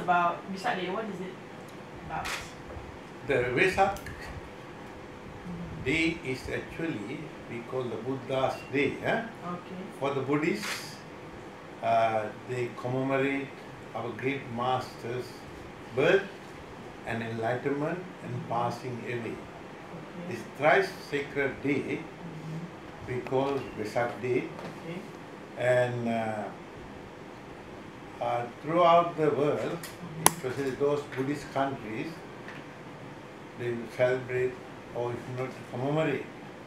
about Vesak Day? What is it about? The Vesak Day is actually, we call the Buddha's Day. Okay. For the Buddhists, they commemorate our great master's birth and enlightenment and passing away. Okay. This thrice sacred day we call Vesak Day, Okay. and throughout the world, especially those Buddhist countries, they will celebrate or if not commemorate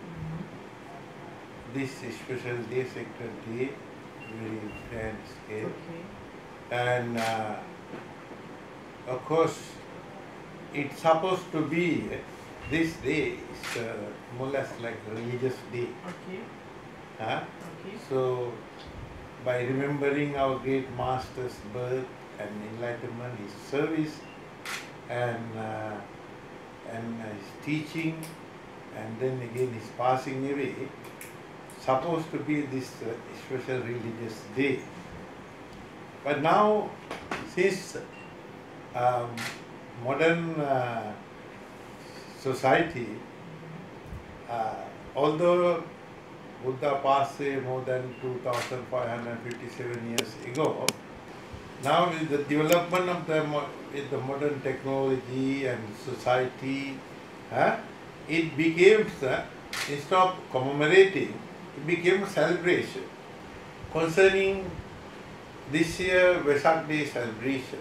this special day, sacred day, very grand scale. Okay. And of course, it's supposed to be, this day is more or less like a religious day. Okay. Okay. Okay. So, by remembering our great master's birth and enlightenment, his service and his teaching, and then again his passing away, supposed to be this special religious day. But now, since modern society, although Buddha passed away more than 2,557 years ago, now with the development of the modern technology and society, it became, instead of commemorating, it became a celebration concerning this year Vesak Day celebration.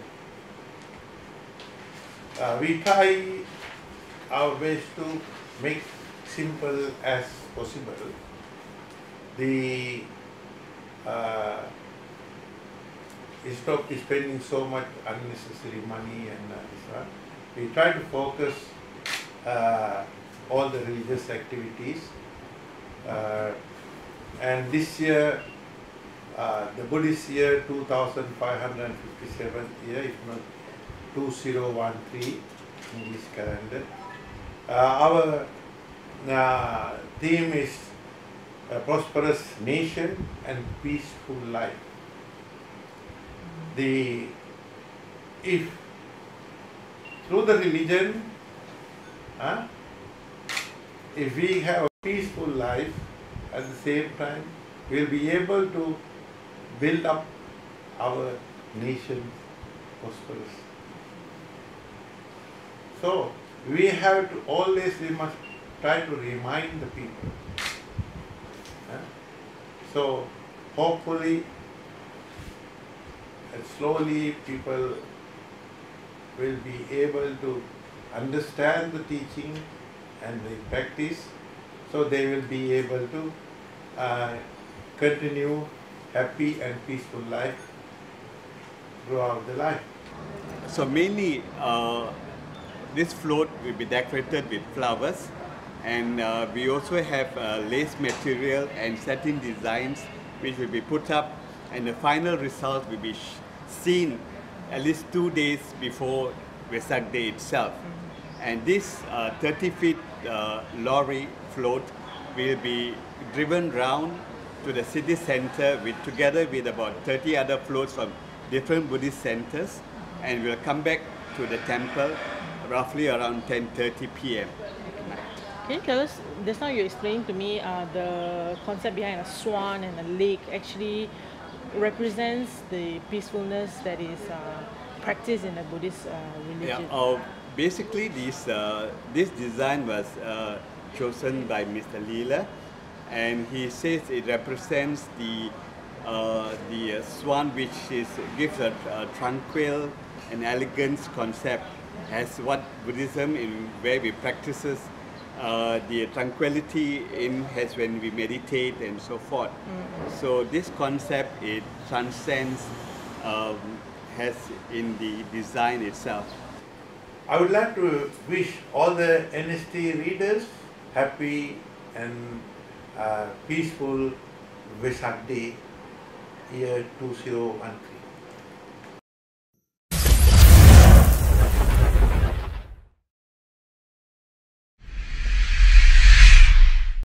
We try our best to make simple as possible. The instead of spending so much unnecessary money and this one, we try to focus all the religious activities. And this year, the Buddhist year 2557 year, if not 2013 English calendar. Our theme is a prosperous nation and peaceful life. If through the religion, if we have a peaceful life, at the same time, we will be able to build up our nation prosperous. So, we have to always, we must try to remind the people. So, hopefully, and slowly people will be able to understand the teaching and the practice, so they will be able to continue happy and peaceful life throughout the life. So mainly this float will be decorated with flowers, and we also have lace material and satin designs which will be put up, and the final result will be seen at least 2 days before Vesak Day itself. And this 30-feet lorry float will be driven round to the city center together with about 30 other floats from different Buddhist centers, and will come back to the temple roughly around 10:30 p.m. Can you tell us, just now you explained to me the concept behind a swan and a lake actually represents the peacefulness that is practiced in the Buddhist religion. Yeah, basically this design was chosen by Mr. Leela, and he says it represents the swan, which gives a tranquil and elegant concept, as what Buddhism in where we practices the tranquility has when we meditate and so forth. So this concept, it transcends has in the design itself. I would like to wish all the NST readers happy and peaceful Vesak Day, year 2013.